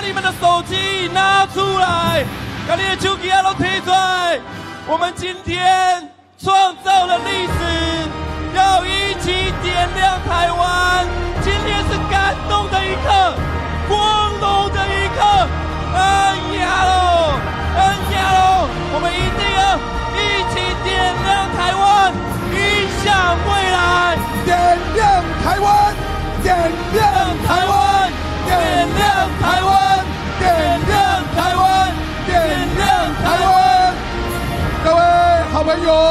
你们的手机拿出来，把你的手机都提出来。我们今天创造了历史，要一起点亮台湾。今天是感动的一刻，光荣的一刻。恩呀喽，恩呀喽！我们一定要一起点亮台湾，影响未来。 点亮台湾，点亮台湾，点亮台湾，点亮台湾，点亮台湾。各位好朋友，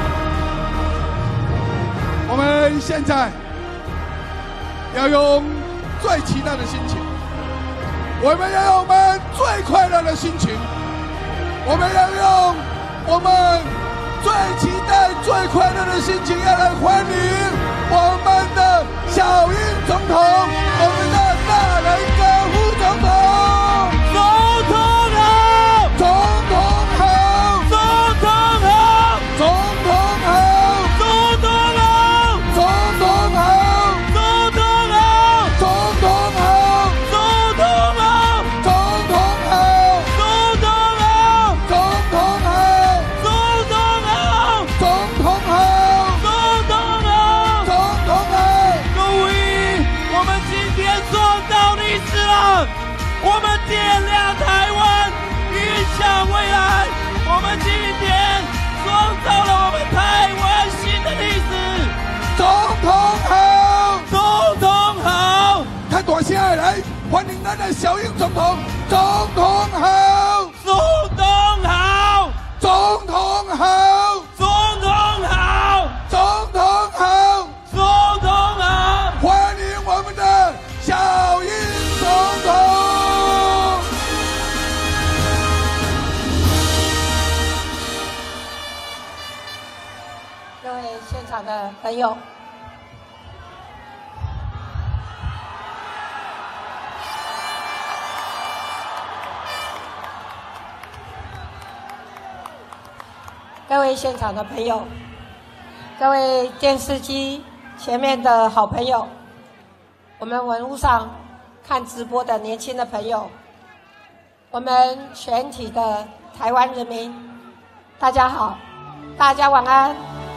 我们现在要用最期待的心情，我们要用我们最快乐的心情，我们要用我们最期待、最快乐的心情，要来欢迎我们的小英总统，我们的大人哥副总统。 总统好， 总统好， 总统好， 总统好， 总统好， 总统好， 总统好， 总统好， 总统好， 总统好， 总统好， 总统好， 总统好， 总统好， 总统好， 总统好。 各位，我们今天创造历史了，我们点亮台湾，影响未来。我们今天创造了我们台湾新的历史。 总统好， 总统好， 看大声的来欢迎咱的小英总统。总统好， 总统好， 总统好， 总统好， 总统好， 总统好。 欢迎我们的小英总统。 各位现场的朋友，各位现场的朋友，各位电视机前面的好朋友，我们网络上看直播的年轻的朋友，我们全体的台湾人民，大家好，大家晚安。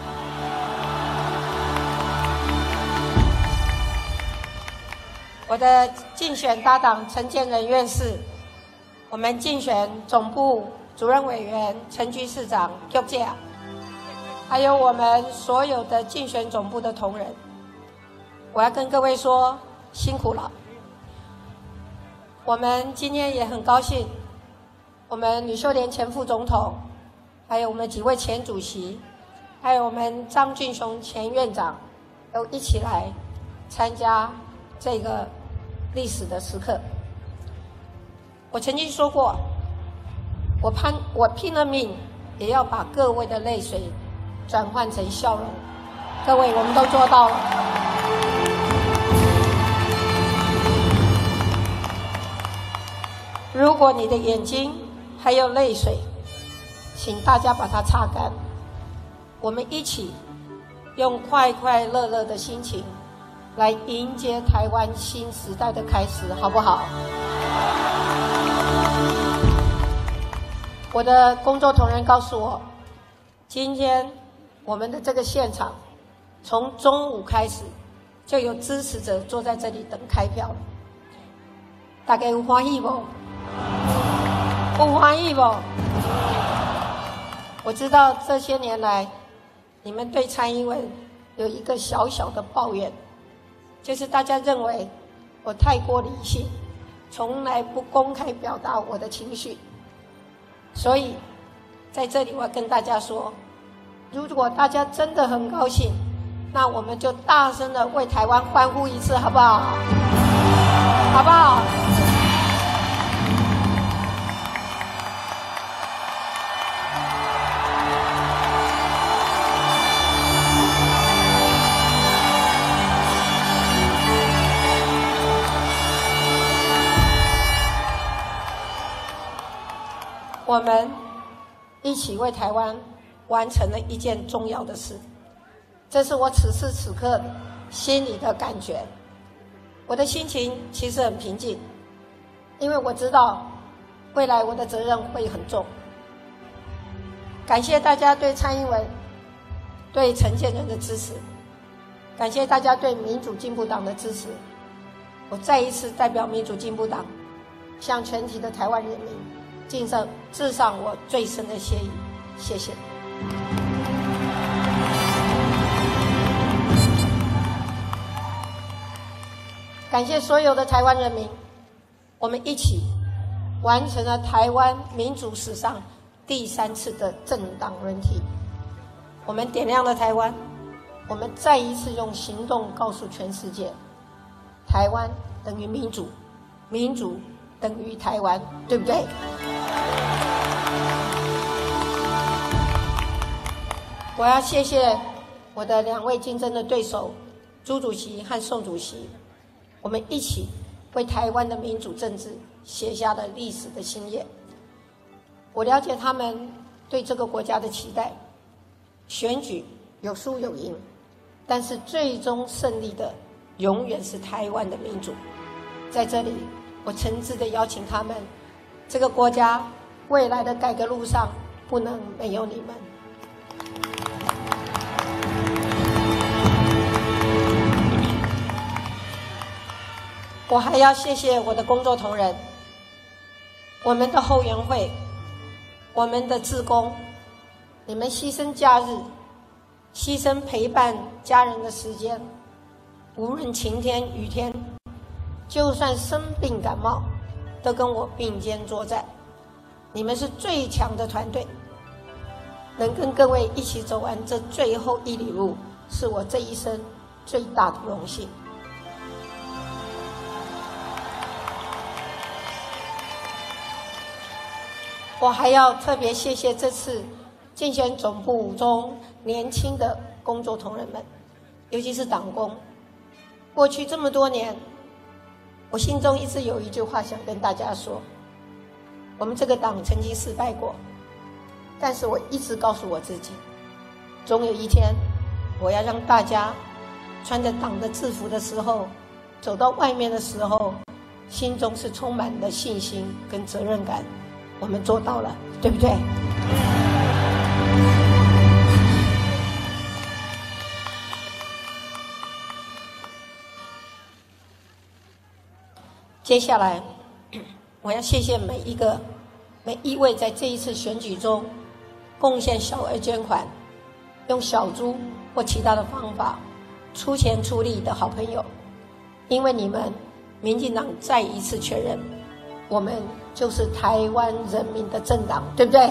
我的竞选搭档陈建仁院士，我们竞选总部主任委员陈局市长局长，还有我们所有的竞选总部的同仁，我要跟各位说辛苦了。我们今天也很高兴，我们吕秀莲前副总统，还有我们几位前主席，还有我们张俊雄前院长，都一起来参加这个历史的时刻。我曾经说过，我拼了命也要把各位的泪水转换成笑容。各位，我们都做到了。如果你的眼睛还有泪水，请大家把它擦干。我们一起用快快乐乐的心情来迎接台湾新时代的开始，好不好？我的工作同仁告诉我，今天我们的这个现场，从中午开始就有支持者坐在这里等开票了。大家有欢喜不？有欢喜不？我知道这些年来，你们对蔡英文有一个小小的抱怨，就是大家认为我太过理性，从来不公开表达我的情绪。所以在这里我要跟大家说，如果大家真的很高兴，那我们就大声的为台湾欢呼一次，好不好？好不好？我们一起为台湾完成了一件重要的事，这是我此时此刻心里的感觉。我的心情其实很平静， 因为我知道未来我的责任会很重。感谢大家对蔡英文、对陈建仁的支持，感谢大家对民主进步党的支持。我再一次代表民主进步党，向全体的台湾人民致上我最深的谢意，谢谢。感谢所有的台湾人民，我们一起完成了台湾民主史上第3次的政党轮替。我们点亮了台湾，我们再一次用行动告诉全世界，台湾等于民主，民主等于台湾，对不对？我要谢谢我的2位竞争的对手朱主席和宋主席，我们一起为台湾的民主政治写下了历史的新页。我了解他们对这个国家的期待，选举有输有赢，但是最终胜利的永远是台湾的民主。在这里，我诚挚地邀请他们，这个国家未来的改革路上不能没有你们。我还要谢谢我的工作同仁，我们的后援会，我们的志工，你们牺牲假日，牺牲陪伴家人的时间，无论晴天雨天，就算生病感冒，都跟我并肩作战。你们是最强的团队，能跟各位一起走完这最后1里路，是我这一生最大的荣幸。我还要特别谢谢这次竞选总部中年轻的工作同仁们，尤其是党工。过去这么多年，我心中一直有一句话想跟大家说：我们这个党曾经失败过，但是我一直告诉我自己，总有一天，我要让大家穿着党的制服的时候，走到外面的时候，心中是充满了信心跟责任感。我们做到了，对不对？接下来，我要谢谢每一位在这一次选举中贡献小额捐款、用小猪或其他的方法出钱出力的好朋友，因为你们，民进党再一次确认，我们就是台湾人民的政党，对不对？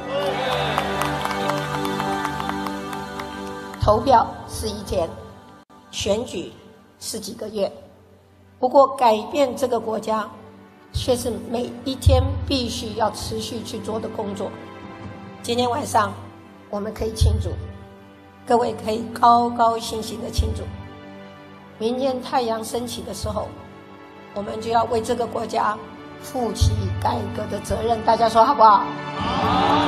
投票是1天，选举是几个月，不过改变这个国家却是每一天必须要持续去做的工作。今天晚上我们可以庆祝，各位可以高高兴兴的庆祝。明天太阳升起的时候，我们就要为这个国家负起改革的责任，大家说好不好？好。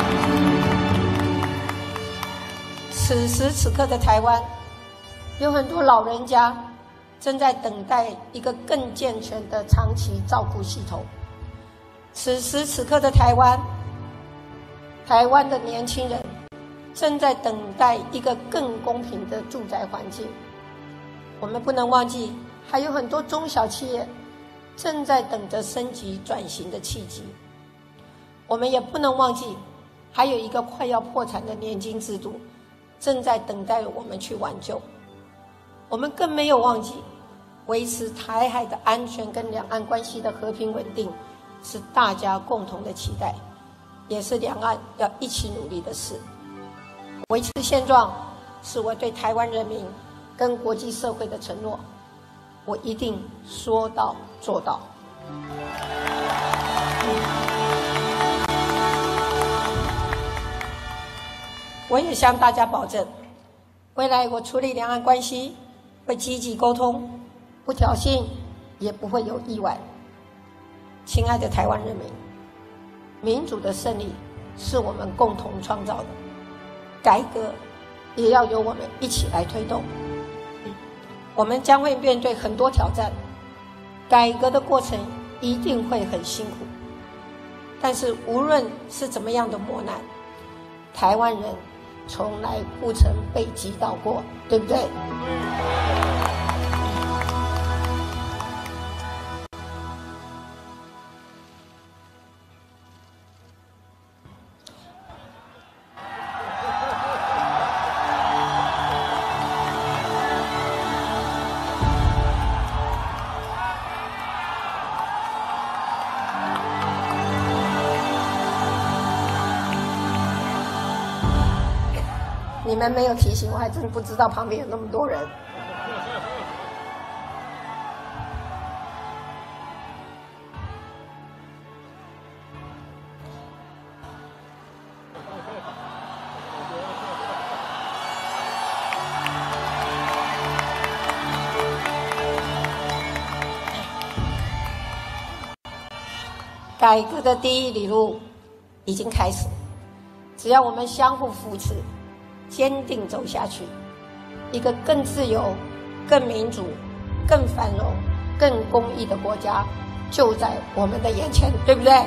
此时此刻的台湾，有很多老人家正在等待一个更健全的长期照顾系统。此时此刻的台湾，台湾的年轻人正在等待一个更公平的住宅环境。我们不能忘记，还有很多中小企业正在等着升级转型的契机。我们也不能忘记，还有一个快要破产的年金制度正在等待我们去挽救。我们更没有忘记，维持台海的安全跟两岸关系的和平稳定是大家共同的期待，也是两岸要一起努力的事。维持现状是我对台湾人民跟国际社会的承诺，我一定说到做到。我也向大家保证，未来我处理两岸关系会积极沟通，不挑衅，也不会有意外。亲爱的台湾人民，民主的胜利是我们共同创造的，改革也要由我们一起来推动。我们将会面对很多挑战，改革的过程一定会很辛苦。但是无论是怎么样的磨难，台湾人从来不曾被击倒过，对不对？你们没有提醒，我还真不知道旁边有那么多人。改革的第一里路已经开始，只要我们相互扶持，坚定走下去，一个更自由、更民主、更繁荣、更公益的国家就在我们的眼前，对不对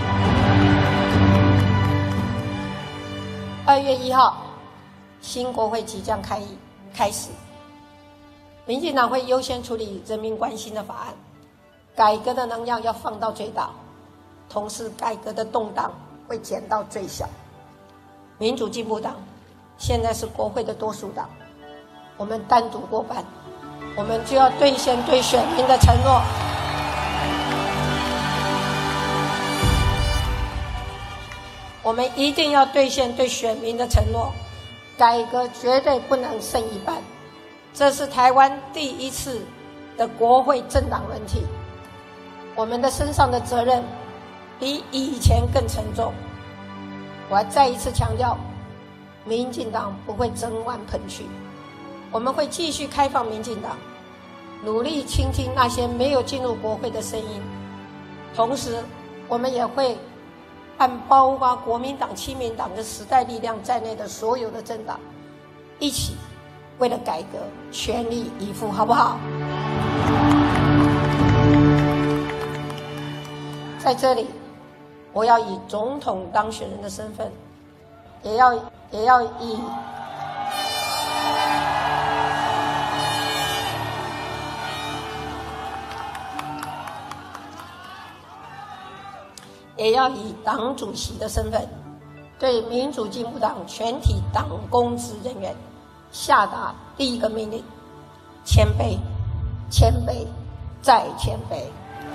？2月1号，新国会即将开始，民进党会优先处理人民关心的法案，改革的能量要放到最大，同时改革的动荡会减到最小。民主进步党现在是国会的多数党，我们单独过半，我们就要兑现对选民的承诺。我们一定要兑现对选民的承诺，改革绝对不能剩一半。这是台湾第一次的国会政党轮替，我们的身上的责任比以前更沉重。我要再一次强调，民进党不会整碗盆去，我们会继续开放民进党，努力倾听那些没有进入国会的声音，同时我们也会和包括国民党、亲民党的时代力量在内的所有的政党一起为了改革全力以赴，好不好？在这里我要以总统当选人的身份，也要以党主席的身份，对民主进步党全体党公职人员下达第一个命令：谦卑，谦卑，再谦卑。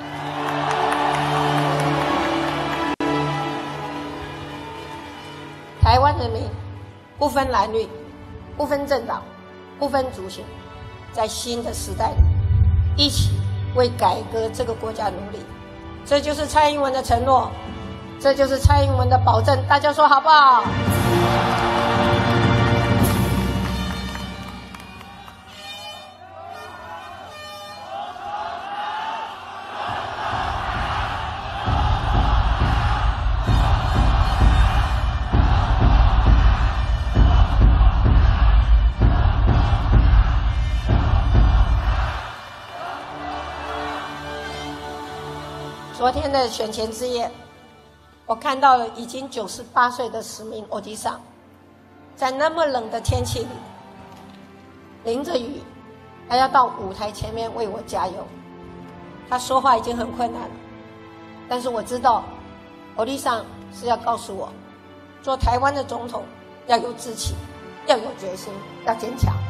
台湾人民不分蓝绿，不分政党，不分族群，在新的时代里一起为改革这个国家努力。这就是蔡英文的承诺，这就是蔡英文的保证，大家说好不好？昨天的选前之夜，我看到了已经98岁的史明欧吉桑，在那么冷的天气里，淋着雨，还要到舞台前面为我加油。他说话已经很困难了，但是我知道，欧吉桑是要告诉我，做台湾的总统要有志气，要有决心，要坚强。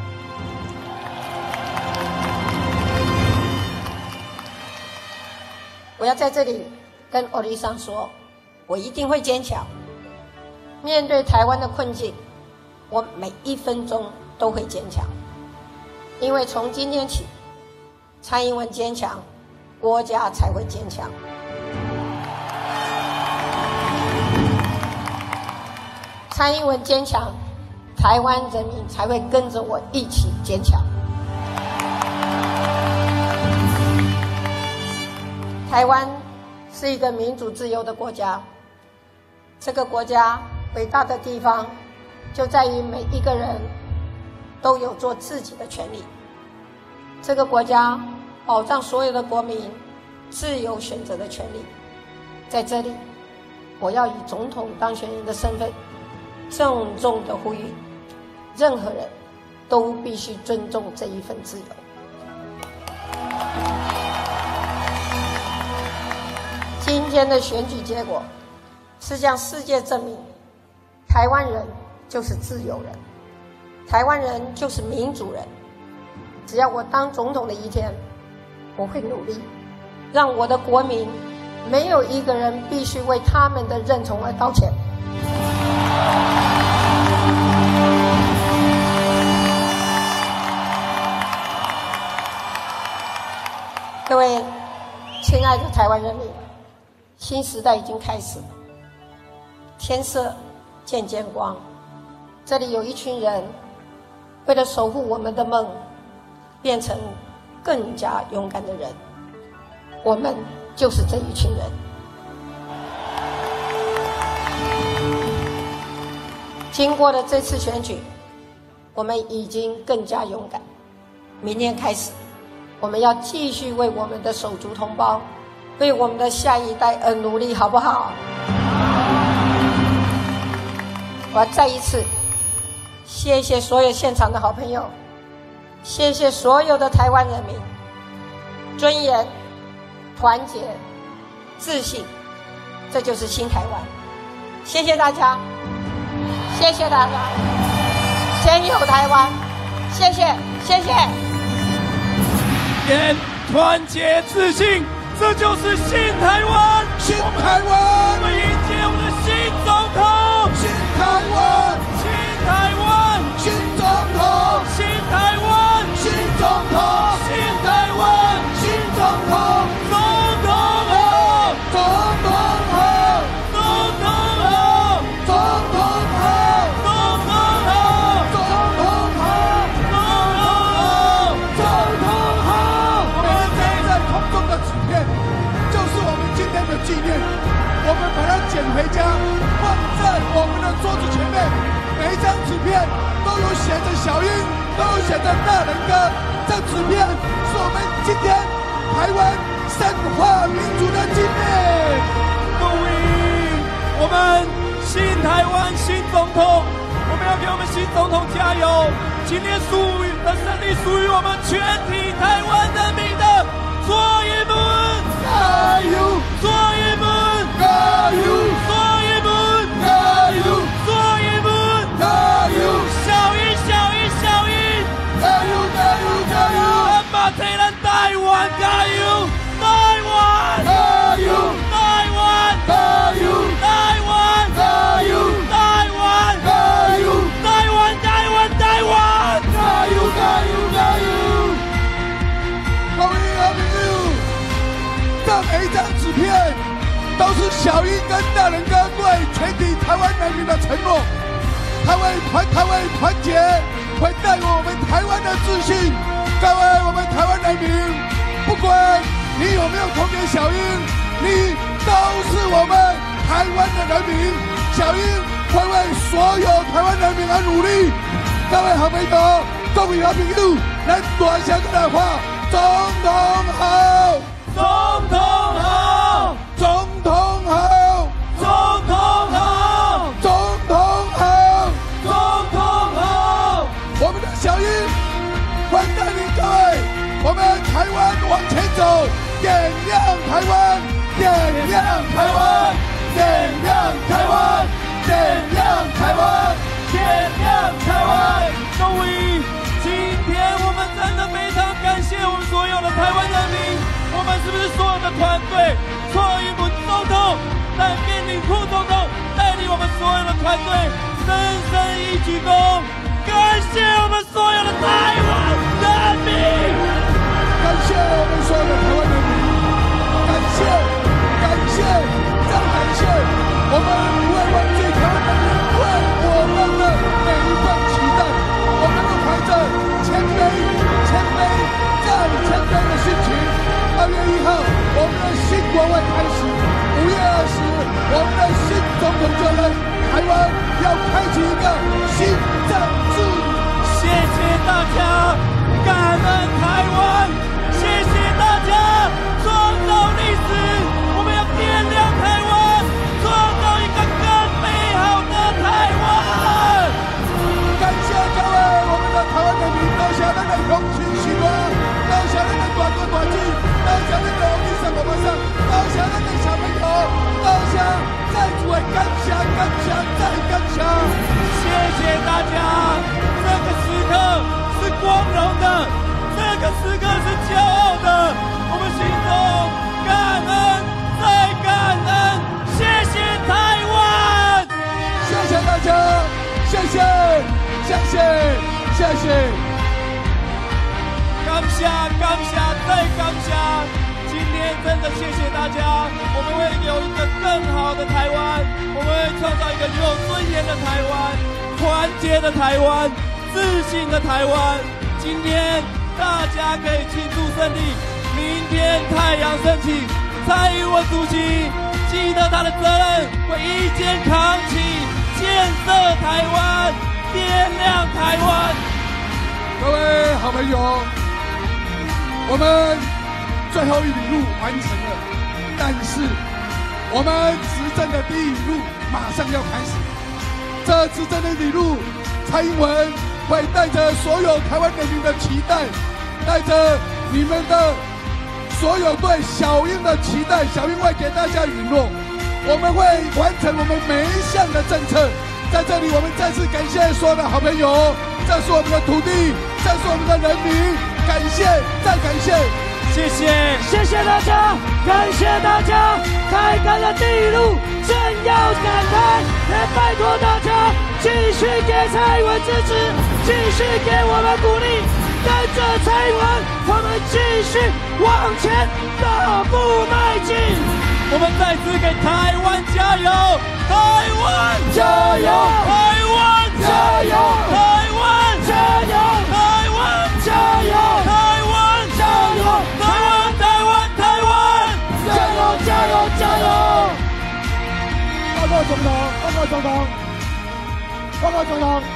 我要在这里跟欧吉桑说，我一定会坚强。面对台湾的困境，我每1分钟都会坚强。因为从今天起，蔡英文坚强，国家才会坚强。蔡英文坚强，台湾人民才会跟着我一起坚强。台湾是一个民主自由的国家，这个国家伟大的地方就在于每一个人都有做自己的权利。这个国家保障所有的国民自由选择的权利。在这里，我要以总统当选人的身份，郑重地呼吁，任何人都必须尊重这一份自由。今天的选举结果是向世界证明，台湾人就是自由人，台湾人就是民主人。只要我当总统的一天，我会努力，让我的国民没有一个人必须为他们的认同而道歉。各位亲爱的台湾人民，新时代已经开始了，天色渐渐光。这里有一群人，为了守护我们的梦，变成更加勇敢的人。我们就是这一群人。经过了这次选举，我们已经更加勇敢。明天开始，我们要继续为我们的手足同胞，为我们的下一代而努力，好不好？我要再一次谢谢所有现场的好朋友，谢谢所有的台湾人民，尊严、团结、自信，这就是新台湾。谢谢大家，谢谢大家，先有台湾，谢谢，谢谢。 团结、自信，这就是新台湾。 新台湾， 我们迎接我们的新总统。 新台湾， 新台湾， 新总统， 新台湾， 新总统， 新台湾， 新总统， 总统好， 总统好， 总统好， 总统好， 总统好， 总统好， 总统好。 我们飞在空中的纸片，就是我们今天的纪念。我们把它捡回家，放在我们的桌子前面。每一张纸片都有写着小英，都有写着大人哥。这纸片是我们今天台湾深化民主的纪念。 恭喜我们新台湾新总统，我们要给我们新总统加油！今天胜利属于我们全体台湾人民的左翼们， 加油！ 左翼们， 加油！ 左翼们， 加油！ 左翼们， 加油！ 小英，小英，小英， 加油！加油！加油！ 咱马台湾台湾加油！台湾， 加油！ 台湾， 加油！ 台湾， 加油！ 台湾， 加油！ 台湾，台湾，台湾， 加油！加油！加油！各位好朋友，这每一张纸片都是小英跟大人哥对全体台湾人民的承诺。台湾团结会带给我们台湾的自信。各位我们台湾人民，不管你有没有投给小英，你都是我们台湾的人民。小英会为所有台湾人民而努力。各位好朋友，各位好朋友，咱大声来话，总统好， 总统好， 总统好， 总统好， 总统好， 总统好。 我们的小英会带领各位，我们台湾往前走，点亮台湾，点亮台湾，点亮台湾，点亮台湾， 点亮台湾！各位，今天我们真的非常感谢我们所有的台湾人民，我们是不是所有的团队，蔡英文总统、赖建铭副总统带领我们所有的团队，深深一鞠躬，感谢我们所有的台湾人民， 感谢我们所有的台湾人民，感谢，感谢，再感谢我们5万最台湾人民为我们的每一份期待，我们都怀着谦卑、谦卑再谦卑的心情。2月1号，我们的新国会开始；5月20日，我们的新总统就任，台湾要开启一个新政治。 谢谢大家，感恩台湾，谢谢大家。 家创造历史，我们要点亮台湾，创造一个更美好的台湾。 感谢各位我们的台湾人民，多谢咱的乡亲许愿，多谢咱的大哥大姐，多谢咱的医生妈妈上，多谢咱的小朋友，多谢再次的感谢，感谢再感谢， 谢谢大家，这个时刻是光荣的，这个时刻是骄傲的，我们心中感恩再感恩，谢谢台湾， 谢谢大家，谢谢，谢谢，谢谢， 感谢感谢再感谢，今天真的谢谢大家，我们会有一个更好的台湾，我们会创造一个有尊严的台湾，团结的台湾，自信的台湾。今天大家可以庆祝胜利，明天太阳升起，蔡英文主席记得他的责任，会一肩扛起建设台湾，点亮台湾。 各位好朋友，我们最后一里路完成了，但是我们执政的第一里路马上要开始。这执政的里路，蔡英文会带着所有台湾人民的期待，带着你们的所有对小英的期待，小英会给大家允诺，我们会完成我们每一项的政策。在这里，我们再次感谢所有的好朋友，这是我们的土地，这是我们的人民，感谢再感谢。 谢谢， 谢谢大家，感谢大家，开垦的第一路正要展开，也拜托大家继续给蔡英文支持，继续给我们鼓励，跟着蔡英文，我们继续往前大步迈进。 我们再次给台湾加油！台湾加油！ 台湾加油！ 台湾加油！ 台湾加油！ 台湾加油！ 台湾台湾台湾！ 加油！加油！加油！报告总统！报告总统！报告总统！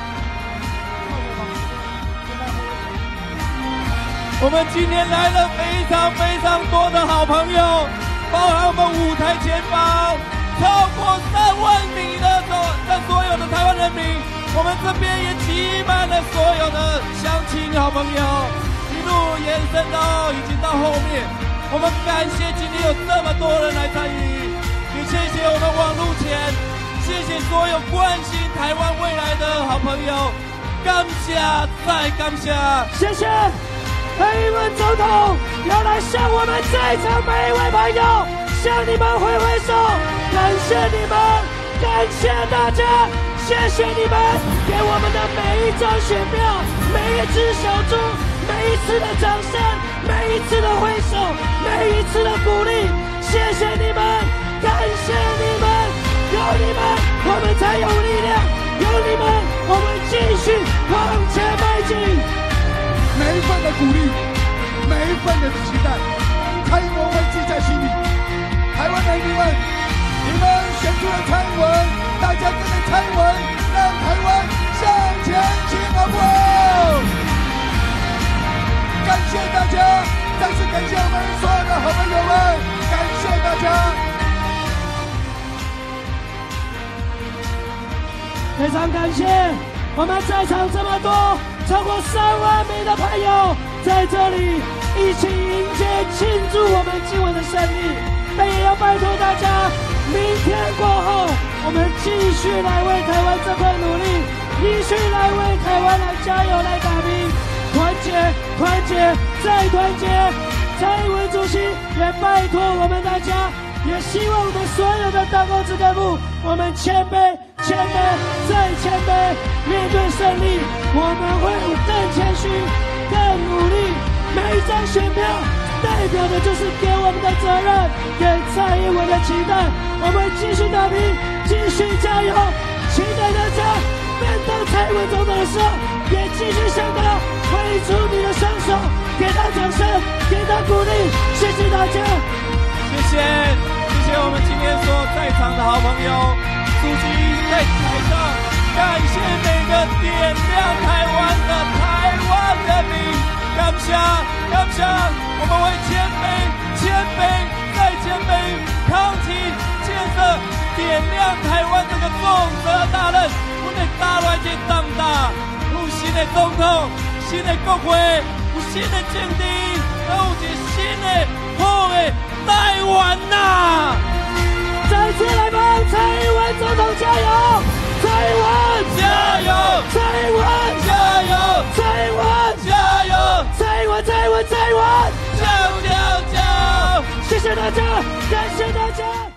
我们今天来了非常多的好朋友，包含我们舞台前方超过3万名的所有的台湾人民，我们这边也挤满了所有的乡亲好朋友，一路延伸到已经到后面。我们感谢今天有这么多人来参与，也谢谢我们网路前，谢谢所有关心台湾未来的好朋友，感谢再感谢， 谢谢。蔡英文总统要来向我们在场每一位朋友向你们挥挥手，感谢你们，感谢大家，谢谢你们给我们的每一张选票，每一只小猪，每一次的掌声，每一次的挥手，每一次的鼓励，谢谢你们，感谢你们，有你们我们才有力量，有你们我们继续往前迈进。 每一份的鼓励，每一份的期待，蔡英文会记在心里。台湾人民们，你们选出了蔡英文，大家跟着蔡英文，让台湾向前进，好不好？感谢大家，再次感谢我们所有的好朋友们，感谢大家。 非常感谢我们在场这么多超过3万名的朋友在这里一起迎接庆祝我们今晚的胜利，但也要拜托大家，明天过后我们继续来为台湾这块努力，继续来为台湾来加油来打拼，团结团结再团结。蔡英文主席也拜托我们大家，也希望我们所有的党公职干部，我们谦卑谦卑再谦卑，面对胜利我们会更谦虚更努力，每一张选票代表的就是给我们的责任，给蔡英文的期待，我们继续打拼，继续加油，期待大家面对蔡英文总统的时候也继续向他挥出你的双手，给他掌声，给他鼓励，谢谢大家。 谢谢我们今天所有在场的好朋友，主席在台上，感谢每个点亮台湾的台湾人民，感谢我们会谦卑再谦卑，扛起建设点亮台湾这个重责大任。我们打来这当大，有新的总统，新的国会，有新的政治，还有一个新的好的台湾呐！ 再次来帮蔡英文总统加油！蔡英文加油！ 蔡英文加油！ 蔡英文加油！ 蔡英文！蔡英文！ 加油！加油！ 谢谢大家，感谢大家。